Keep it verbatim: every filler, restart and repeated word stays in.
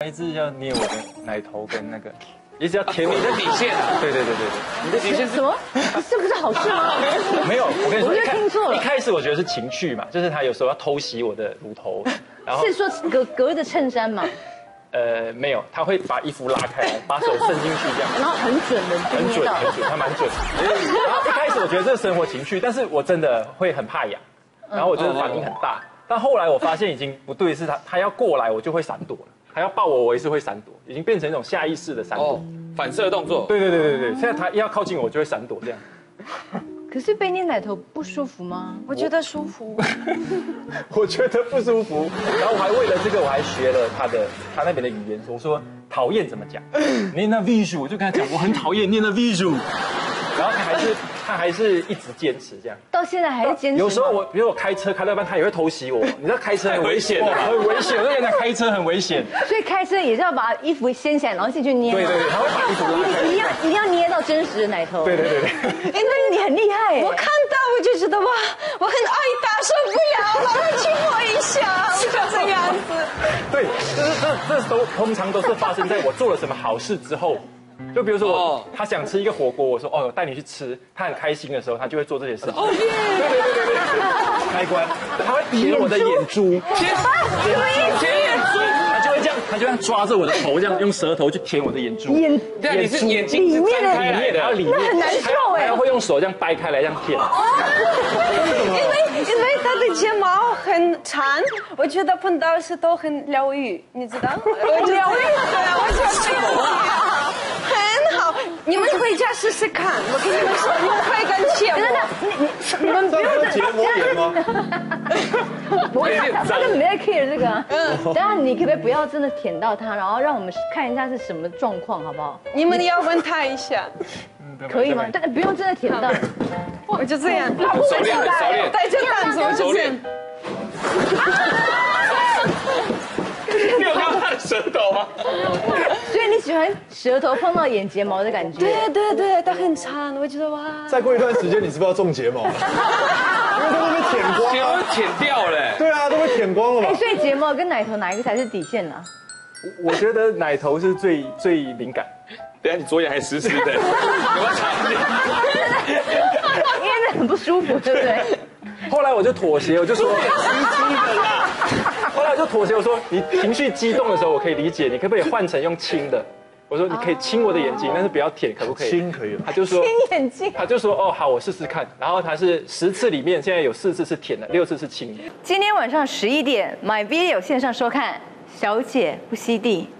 一直要捏我的奶头跟那个，一直要舔你的底线啊！ 对对对对， 你的底线是什么？这不是好事吗？ 没有，我跟你说， 我就听错了一开始我觉得是情趣嘛，就是他有时候要偷袭我的乳头，然后是说隔隔着衬衫吗？ 呃没有，他会把衣服拉开来，把手伸进去这样。 然后很准的就很捏到。 准很准，他蛮准。然后一开始我觉得这是生活情趣，但是我真的会很怕痒，然后我就是反应很大。但后来我发现已经不对，是他他要过来我就会闪躲了，他要抱我我也是会闪躲，已经变成一种下意识的闪躲。 哦，反射动作。 对对对对对，现在他一要靠近我就会闪躲这样。 可是被捏奶头不舒服吗？ 我觉得舒服。 我觉得不舒服，然后我还为了这个我还学了他的他那边的语言，我说讨厌怎么讲，念那 visual， 我就跟他讲我很讨厌念那 visual， 然后他还是他还是一直坚持这样。 到现在还是坚持吗？ 有时候我比如我开车开到一半，他也会偷袭我，你知道开车很危险的， 太危险了很危险，我就跟他开车很危险。 所以开车也是要把衣服掀起来，然后进去捏吗。 对对对，他会把衣服拉开。 一定要一定要捏到真实的奶头。 对对对对。 哎，那你很厉害耶。 我看到我就觉得哇，我很爱打，受不了了，来亲我一下，我就这样子。 对，就是这这都通常都是发生在我做了什么好事之后。就比如说我，他想吃一个火锅，我说哦，我带你去吃，他很开心的时候，他就会做这些事情。哦耶！对对对对对，开关，他会舔我的眼珠， 舔什么意思？舔眼珠， 他就会这样，他就这样抓着我的头，这样用舌头去舔我的眼珠。 眼对啊，你是眼睛是张开来的， 然后里面那很难受哎。 还会用手这样掰开来这样舔。 因为因为他的睫毛很长，我觉得碰到是都很疗愈，你知道？我疗愈，对啊，我觉得这样很好。你们回家试试看，我跟你们说，你们会更切我。 你们不用结膜炎吗？ 不会，他他根本没在 care 这个。嗯。等下你可不可以不要真的舔到他，然后让我们看一下是什么状况，好不好？ 你们要问他一下， 可以吗？但不用真的舔到。 我就这样， 熟练很熟练， 带着蛋子，我就这样。 你有看到他的舌头吗？ 所以你喜欢舌头碰到眼睫毛的感觉？ 对对对，它很长，我觉得哇。 再过一段时间，你是不是要种睫毛？因为都被舔光睫毛了。 舔掉了。 对啊，都被舔光了嘛哎，。所以睫毛跟奶头哪一个才是底线呢？ 我觉得奶头是最最敏感。 等下你左眼还湿湿的，有没有长一点？ 因为那很不舒服，对不对？ 后来我就妥协，我就说，后来我就妥协，我说你情绪激动的时候我可以理解，你可不可以换成用亲的？我说你可以亲我的眼睛，但是不要舔，可不可以？ 亲可以。 他就说亲眼睛， 他就说哦好，我试试看。然后他是十次里面现在有四次是舔的，六次是亲的。 今天晚上十一点，My Video 线上收看《小姐不吸地》。